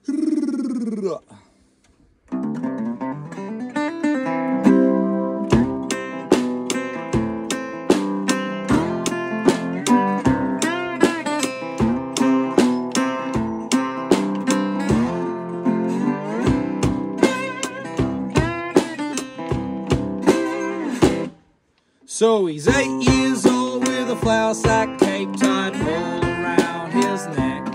So he's 8 years old with a flour sack cape tied all around his neck.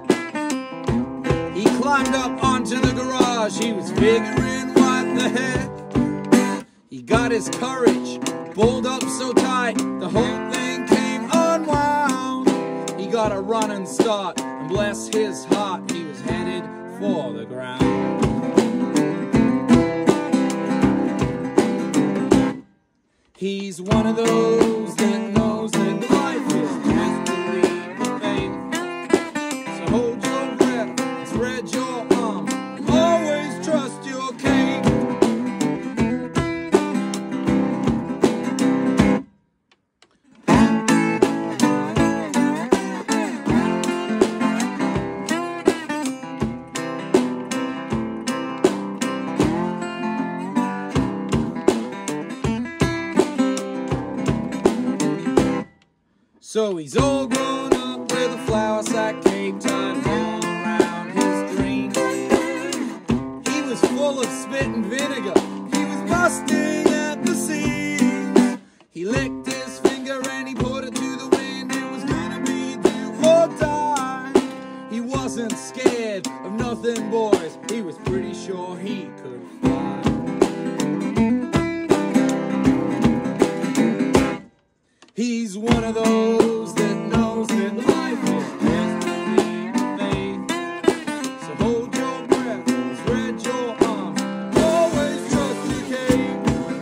He climbed up onto the garage, he was figuring what the heck. He got his courage balled up so tight, the whole thing came unwound. He got a running start, and bless his heart, he was headed for the ground. He's one of those that knows that life is just a leap of faith. So hold your breath and spread your arms. Always trust your cape. So he's all grown up with a flour sack cape tied all around his dreams. He was full of spit and vinegar, he was busting at the seams. He licked his finger and he put it to the wind, it was gonna be do or die. He wasn't scared of nothing, boys, he was pretty sure he could fly. He's one of those that knows that life is just a leap of faith. So hold your breath and spread your arms. Always trust your cape.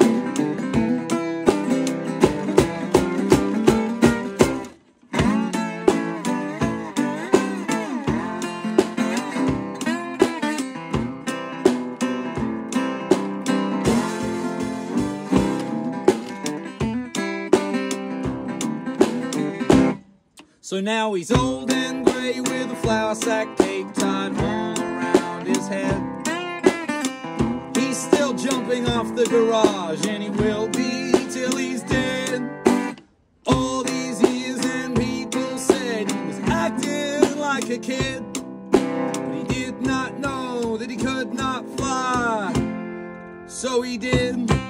So now he's old and grey with a flour sack cape tied all around his head. He's still jumping off the garage, and he will be till he's dead. All these years and people said he was acting like a kid, but he did not know that he could not fly, so he did.